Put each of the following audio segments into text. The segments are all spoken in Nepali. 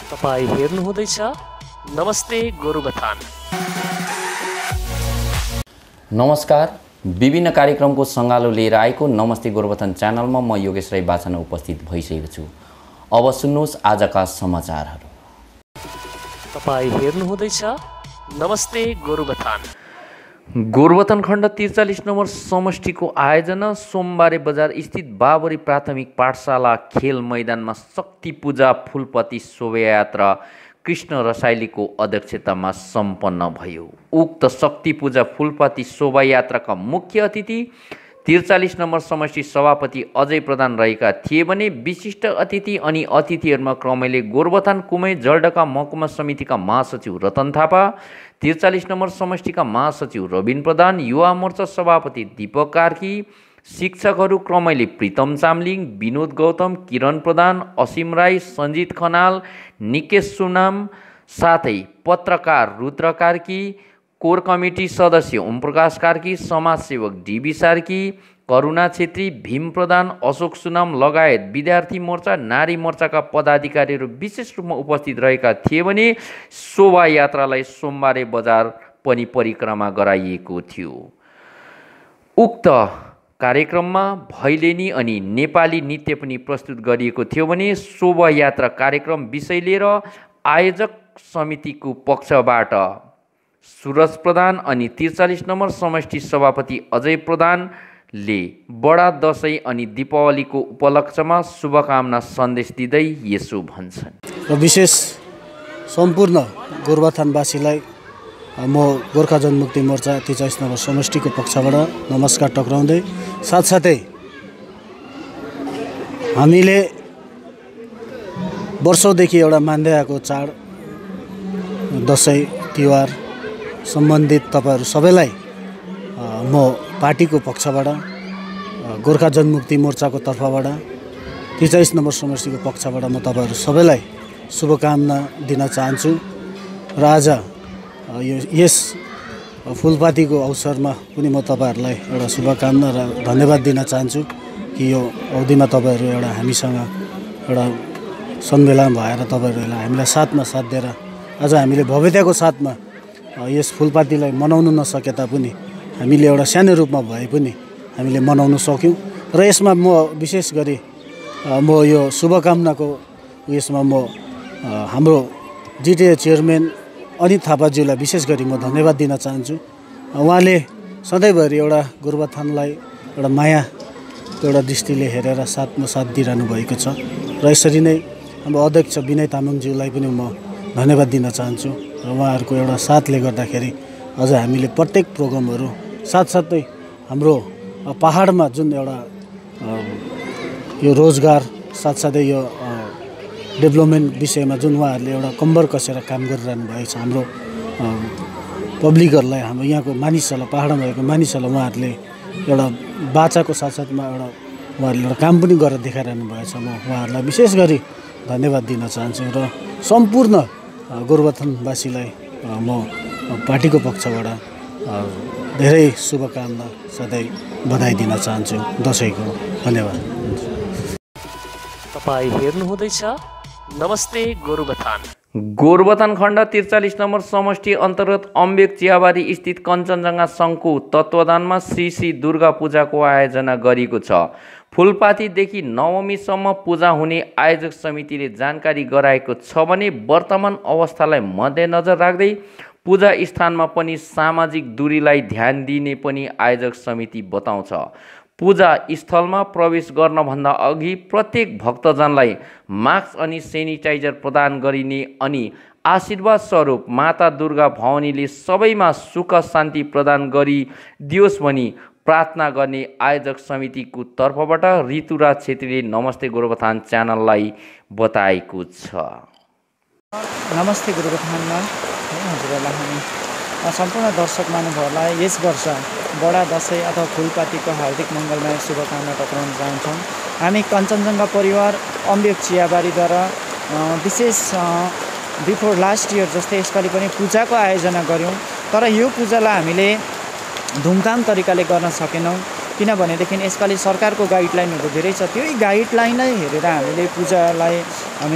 तपाईँ हेर्नुहुँदैछ नमस्ते गोरुबथान। नमस्कार, विभिन्न कार्यक्रमको सङ्गालो लिएर आएको नमस्ते गोरुबथान च्यानलमा म योगेश राई बाछाना उपस्थित भइसकेको छु। अब सुन्नुहोस् आजका समाचारहरू। तपाईँ हेर्नुहुँदैछ नमस्ते गोरुबथान। गोरुबथान खण्ड 43 नम्बर समष्टिको आयोजना सोमबारे बजार स्थित बाबरी प्राथमिक पाठशाला खेल मैदानमा शक्ति पूजा फुलपति शोभायात्रा कृष्ण रसाइलीको अध्यक्षतामा सम्पन्न भयो। उक्त शक्ति पूजा फुलपति शोभायात्राका मुख्य अतिथि 43 नम्बर समष्टि सभापति अजय प्रधान रहेका थिए भने विशिष्ट अतिथि अनि अतिथिहरूमा क्रमैले गोरुबथान कुमै जलढका महकुमा समितिका महासचिव रतन थापा, 43 नम्बर समष्टिका महासचिव रबिन प्रधान, युवा मोर्चा सभापति दीपक कार्की, शिक्षकहरू क्रमैले प्रितम चामलिङ, विनोद गौतम, किरण प्रधान, असीम राई, सञ्जित खनाल, निकेश सुनाम, साथै पत्रकार रुद्र कार्की, कोर कमिटी सदस्य ओमप्रकाश कार्की, समाजसेवक डिबी सार्की, करुणा छेत्री, भीम प्रधान, अशोक सुनाम लगायत विद्यार्थी मोर्चा, नारी मोर्चाका पदाधिकारीहरू विशेष रूपमा उपस्थित रहेका थिए भने शोभायात्रालाई सोमबारे बजार पनि परिक्रमा गराइएको थियो। उक्त कार्यक्रममा भैलेनी अनि नेपाली नृत्य पनि प्रस्तुत गरिएको थियो भने शोभायात्रा कार्यक्रम विषय लिएर आयोजक समितिको पक्षबाट सुरज प्रधान अनि 43 नम्बर समष्टि सभापति अजय प्रधानले बडा दशैं अनि दीपावलीको उपलक्ष्यमा शुभकामना सन्देश दिँदै यसो भन्छन्। र विशेष सम्पूर्ण गोरुबथानवासीलाई म गोर्खा जनमुक्ति मोर्चा 43 नम्बर समष्टिको पक्षबाट नमस्कार टक्राउँदै साथसाथै हामीले वर्षौँदेखि एउटा मान्दै आएको चाड दसैँ तिहार सम्बन्धित तपाईँहरू सबैलाई म पार्टीको पक्षबाट गोर्खा जनमुक्ति मोर्चाको तर्फबाट 43 नम्बर समष्टिको पक्षबाट म तपाईँहरू सबैलाई शुभकामना दिन चाहन्छु र आज यस फुलपातीको अवसरमा पनि म तपाईँहरूलाई एउटा शुभकामना र धन्यवाद दिन चाहन्छु कि यो अवधिमा तपाईँहरू एउटा हामीसँग एउटा सम्मेलन भएर तपाईँहरूलाई हामीलाई साथमा साथ दिएर आज हामीले भव्यताको साथमा यस फुलपातीलाई मनाउन नसके तापनि हामीले एउटा सानो रूपमा भए पनि हामीले मनाउन सक्यौँ र यसमा म विशेष गरी म यो शुभकामनाको यसमा म हाम्रो जिटिए चेयरम्यान अनित थापाज्यूलाई विशेष गरी म धन्यवाद दिन चाहन्छु। उहाँले सधैँभरि एउटा गोरुबथानलाई एउटा माया एउटा दृष्टिले हेरेर साथमा साथ दिइरहनु भएको छ र यसरी नै हाम्रो अध्यक्ष विनय तामाङज्यूलाई पनि म धन्यवाद दिन चाहन्छु र उहाँहरूको एउटा साथले गर्दाखेरि अझ हामीले प्रत्येक प्रोग्रामहरू साथसाथै हाम्रो पहाडमा जुन एउटा यो रोजगार साथसाथै यो डेभलपमेन्ट विषयमा जुन उहाँहरूले एउटा कम्बर कसेर काम गरिरहनु भएको छ हाम्रो पब्लिकहरूलाई हाम्रो यहाँको मानिसहरूलाई पहाडमा भएको मानिसहरूलाई उहाँहरूले एउटा बाचाको साथसाथमा एउटा उहाँहरूले एउटा काम पनि गरेर देखाइरहनु भएको छ। म उहाँहरूलाई विशेष गरी धन्यवाद दिन चाहन्छु र सम्पूर्ण गोरुबथानवासीलाई म पार्टीको पक्षबाट धेरै शुभकामना साथै बधाई दिन चाहन्छु दसैँको। धन्यवाद। तपाईँ हेर्नुहुँदैछ नमस्ते गोरुबथान। गोरुबथान खण्ड 43 नम्बर समष्टि अन्तर्गत अम्बेक चियाबारी स्थित कञ्चनजङ्घा सङ्घको तत्त्वाधानमा श्री श्री दुर्गा पूजाको आयोजना गरिएको छ। फुलपातीदेखि नवमीसम्म पूजा हुने आयोजक समितिले जानकारी गराएको छ भने वर्तमान अवस्थालाई मध्यनजर राख्दै पूजा स्थानमा पनि सामाजिक दूरीलाई ध्यान दिने पनि आयोजक समिति बताउँछ। पूजा स्थलमा प्रवेश गर्नभन्दा अघि प्रत्येक भक्तजनलाई मास्क अनि सेनिटाइजर प्रदान गरिने अनि आशीर्वाद स्वरूप माता दुर्गा भवानीले सबैमा सुख शान्ति प्रदान गरिदियोस् भनी प्रार्थना गर्ने आयोजक समितिको तर्फबाट ऋतुराज छेत्रीले नमस्ते गोरुबथान च्यानललाई बताएको छ। नमस्ते गोरुबथानमा हजुरहरूलाई हामी सम्पूर्ण दर्शक महानुभावहरूलाई यस वर्ष बडा दशैं अथवा फुलपातीको हार्दिक मङ्गलमय शुभकामना टक्राउन चाहन्छौँ। हामी कञ्चनजङ्घा परिवार अम्बेक चियाबारीद्वारा विशेष बिफोर लास्ट इयर जस्तै यसपालि पनि पूजाको आयोजना गऱ्यौँ, तर यो पूजालाई हामीले धुमधाम तरिकाले गर्न सकेनौँ किनभनेदेखि यसपालि सरकारको गाइडलाइनहरू धेरै छ। त्यही गाइडलाइनलाई हेरेर हामीले पूजालाई हामीले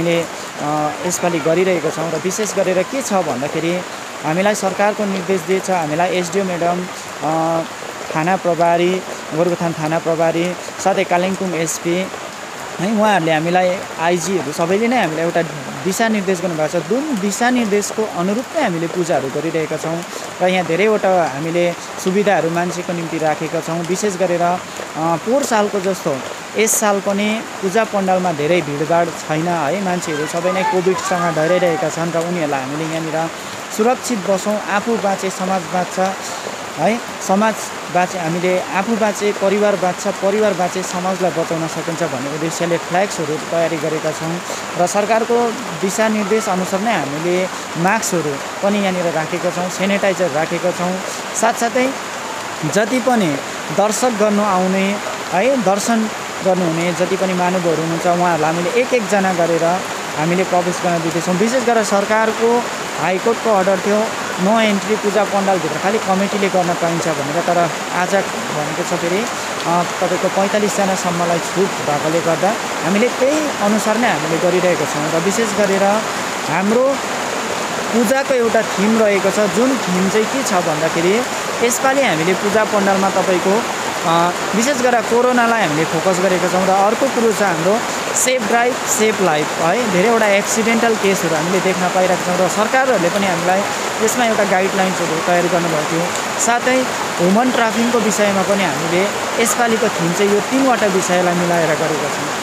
यसपालि गरिरहेका छौँ। र विशेष गरेर के छ भन्दाखेरि हामीलाई सरकारको निर्देश दिएछ, हामीलाई एसडिओ म्याडम, थाना प्रभारी, गोरुबथान थाना प्रभारी, साथै कालिम्पोङ एसपी है, उहाँहरूले हामीलाई आइजीहरू सबैले नै हामीलाई एउटा दिशानिर्देश गर्नुभएको छ। जुन दिशानिर्देशको अनुरूप नै हामीले पूजाहरू गरिरहेका छौँ। र यहाँ धेरैवटा हामीले सुविधाहरू मान्छेको निम्ति राखेका छौँ। विशेष गरेर पोहोर सालको जस्तो यस साल पनि पूजा पण्डालमा धेरै भिडभाड छैन है। मान्छेहरू सबै नै कोभिडसँग डराइरहेका छन् र उनीहरूलाई हामीले यहाँनिर सुरक्षित बसौँ, आफू बाँचे समाज बाँच्छ है, समाज बाँचे हामीले आफू बाँचे परिवार बाँच्छ, परिवार बाँचे समाजलाई बचाउन सकिन्छ भन्ने उद्देश्यले फ्ल्याग्सहरू तयारी गरेका छौँ। र सरकारको दिशानिर्देश अनुसार नै हामीले मास्कहरू पनि यहाँनिर राखेका छौँ, सेनिटाइजर राखेका छौँ। साथसाथै जति पनि दर्शक गर्नु आउने है, दर्शन गर्नुहुने जति पनि महानुभावहरू हुनुहुन्छ उहाँहरूलाई हामीले एक एकजना गरेर हामीले प्रवेश गर्न दिँदैछौँ। विशेष गरेर सरकारको हाइकोर्टको अर्डर थियो नो एन्ट्री पूजा पण्डालभित्र खालि कमिटीले गर्न पाइन्छ भनेर, तर आज भनेको छ फेरि तपाईँको 45 जनासम्मलाई छुट भएकोले गर्दा हामीले त्यही अनुसार नै हामीले गरिरहेका छौँ। र विशेष गरेर हाम्रो पूजाको एउटा थिम रहेको छ, जुन थिम चाहिँ के छ भन्दाखेरि यसपालि हामीले पूजा पण्डालमा तपाईँको विशेष गरेर कोरोनालाई हामीले फोकस गरेका छौँ। र अर्को कुरो छ हाम्रो सेफ ड्राइभ सेफ लाइफ है। धेरैवटा एक्सिडेन्टल केसहरू हामीले देख्न पाइरहेका छौँ र सरकारहरूले पनि हामीलाई यसमा एउटा गाइडलाइन्सहरू तयार गर्नुभएको थियो। साथै ह्युमन ट्राफिकिङको विषयमा पनि हामीले यसपालिको थिम चाहिँ यो 3वटा विषयलाई मिलाएर गरेका छौँ।